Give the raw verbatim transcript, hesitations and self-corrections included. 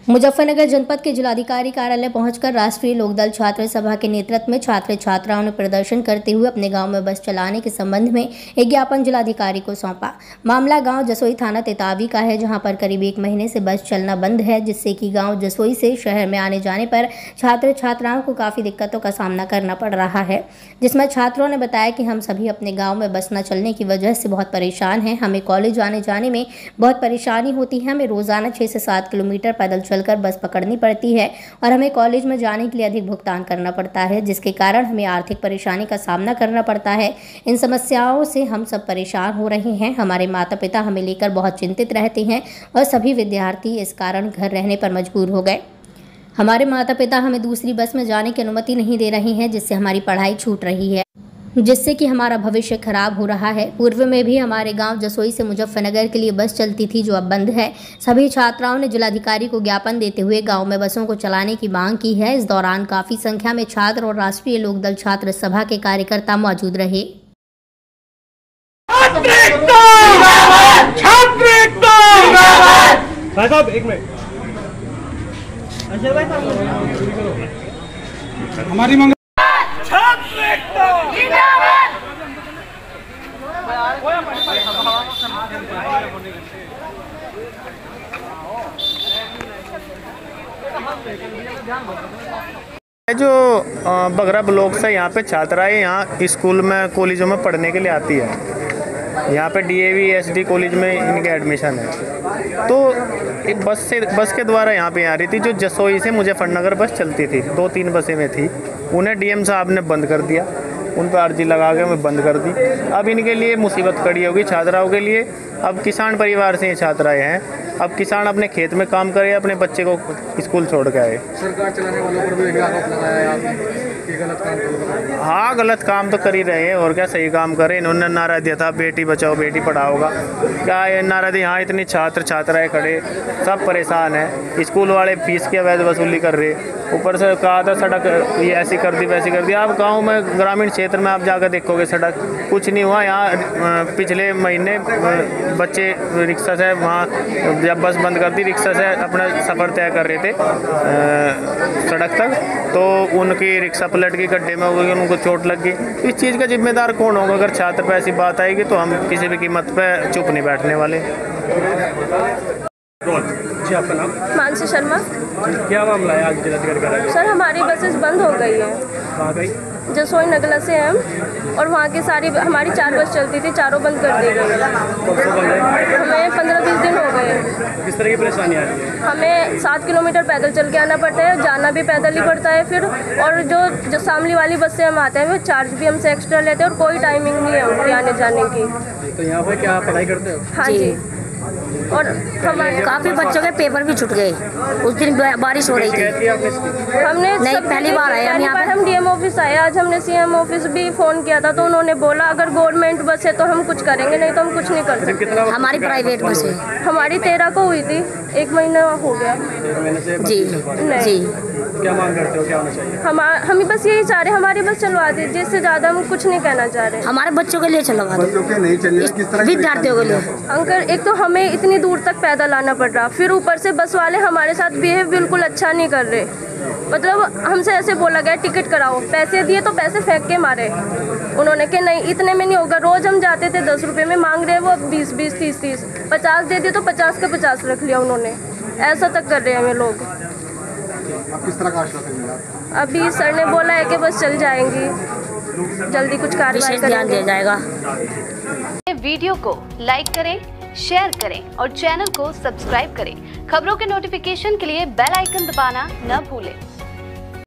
मुजफ्फरनगर जनपद के जिलाधिकारी कार्यालय पहुंचकर राष्ट्रीय लोकदल छात्र सभा के नेतृत्व में छात्र छात्राओं ने प्रदर्शन करते हुए अपने गांव में बस चलाने के संबंध में एक ज्ञापन जिलाधिकारी को सौंपा। मामला गांव जसोई थाना तेतावी का है, जहां पर करीब एक महीने से बस चलना बंद है, जिससे कि गांव जसोई से शहर में आने जाने पर छात्र छात्राओं को काफ़ी दिक्कतों का सामना करना पड़ रहा है। जिसमें छात्रों ने बताया कि हम सभी अपने गाँव में बस न चलने की वजह से बहुत परेशान हैं। हमें कॉलेज आने जाने में बहुत परेशानी होती है। हमें रोज़ाना छः से सात किलोमीटर पैदल चलकर बस पकड़नी पड़ती है और हमें कॉलेज में जाने के लिए अधिक भुगतान करना पड़ता है, जिसके कारण हमें आर्थिक परेशानी का सामना करना पड़ता है। इन समस्याओं से हम सब परेशान हो रहे हैं। हमारे माता पिता हमें लेकर बहुत चिंतित रहते हैं और सभी विद्यार्थी इस कारण घर रहने पर मजबूर हो गए। हमारे माता पिता हमें दूसरी बस में जाने की अनुमति नहीं दे रहे हैं, जिससे हमारी पढ़ाई छूट रही है, जिससे कि हमारा भविष्य खराब हो रहा है। पूर्व में भी हमारे गांव जसोई से मुजफ्फरनगर के लिए बस चलती थी, जो अब बंद है। सभी छात्राओं ने जिलाधिकारी को ज्ञापन देते हुए गांव में बसों को चलाने की मांग की है। इस दौरान काफी संख्या में छात्र और राष्ट्रीय लोकदल छात्र सभा के कार्यकर्ता मौजूद रहे। हमारी मांग जो बगरा ब्लॉक से यहाँ पे छात्राएं यहाँ स्कूल में कॉलेजों में पढ़ने के लिए आती है। यहाँ पे डीएवी एसडी कॉलेज में इनके एडमिशन है। तो एक बस से बस के द्वारा यहाँ पे आ रही थी, जो जसोई से मुजफ्फरनगर बस चलती थी। दो तीन बसें में थी, उन्हें डीएम साहब ने बंद कर दिया। उन पर अर्जी लगा के मैं बंद कर दी। अब इनके लिए मुसीबत खड़ी होगी छात्राओं के लिए। अब किसान परिवार से ये छात्राएं हैं। अब किसान अपने खेत में काम करे, अपने बच्चे को स्कूल छोड़ के आए। सरकार चलाने वालों पर भी आरोप लगाया है कि गलत काम कर रहे हैं। हाँ, गलत काम तो कर ही रहे हैं, और क्या सही काम करे। इन्होंने नारा दिया था बेटी बचाओ बेटी पढ़ाओ का, क्या ये नारा दिया। यहाँ इतनी छात्र छात्राएं खड़े, सब परेशान हैं। स्कूल वाले फीस की अवैध वसूली कर रहे, ऊपर से कहा था सड़क ये ऐसी कर दी वैसी कर दी। आप गाँव में ग्रामीण क्षेत्र में आप जाकर देखोगे सड़क कुछ नहीं हुआ। यहाँ पिछले महीने बच्चे रिक्शा से वहाँ जब बस बंद कर दी, रिक्शा से अपना सफ़र तय कर रहे थे सड़क तक, तो उनकी रिक्शा पलट गई, गड्ढे में हो गई, उनको चोट लग गई। इस चीज़ का जिम्मेदार कौन होगा? अगर छात्र पे ऐसी बात आएगी तो हम किसी भी कीमत पे चुप नहीं बैठने वाले। जी, आपका नाम? मानसी शर्मा। क्या मामला है आज जिलाधिकारी कार्यालय? सर, हमारी बसेस बंद हो गई है। कहाँ गई? जसोई नगला से हम, और वहाँ की सारी हमारी चार बस चलती थी, चारों बंद कर दी गई। हमें पंद्रह बीस दिन हो गए। किस तरह की परेशानी आ रही है? हमें सात किलोमीटर पैदल चल के आना पड़ता है, जाना भी पैदल ही पड़ता है फिर। और जो जो शामली वाली बस से हम आते हैं वो चार्ज भी हमसे एक्स्ट्रा लेते हैं, और कोई टाइमिंग नहीं है उनकी आने जाने की। तो यहाँ पर क्या पढ़ाई करते हो? हाँ जी। और हमारे काफी बच्चों के पेपर भी छूट गए। उस दिन बारिश हो रही थी। हमने नहीं, पहली बार आए हम यहाँ पे। हम डीएम ऑफिस आए, आज हमने सीएम ऑफिस भी फोन किया था, तो उन्होंने बोला अगर गवर्नमेंट बस है तो हम कुछ करेंगे, नहीं तो हम कुछ नहीं कर सकते। हमारी प्राइवेट बस है। हमारी तेरह को हुई थी, एक महीना हो गया। जी जी। क्या मांग करते हो, क्या होना चाहिए? हम हम बस यही चाह रहे हैं, हमारी बस चलवा दीजिए, इससे ज्यादा हम कुछ नहीं कहना चाह रहे। हमारे बच्चों के लिए चलवा दो, विद्यार्थियों के लिए। अंकल, एक तो हमें इतनी दूर तक पैदल आना पड़ रहा, फिर ऊपर से बस वाले हमारे साथ बिहेव बिल्कुल अच्छा नहीं कर रहे। मतलब हमसे ऐसे बोला गया टिकट कराओ, पैसे दिए तो पैसे फेंक के मारे उन्होंने कि नहीं इतने में नहीं होगा। रोज हम जाते थे दस रुपए में, मांग रहे वो बीस बीस तीस तीस पचास दे दिए तो पचास का पचास रख लिया उन्होंने। ऐसा तक कर रहे हैं हमें लोग। अब किस तरह का आश्वासन मिला? अभी सर ने बोला है कि बस चल जाएंगी, जल्दी कुछ कार्रवाई ध्यान दिया जाएगा। वीडियो को लाइक करें, शेयर करें और चैनल को सब्सक्राइब करें। खबरों के नोटिफिकेशन के लिए बेल आइकन दबाना न भूलें।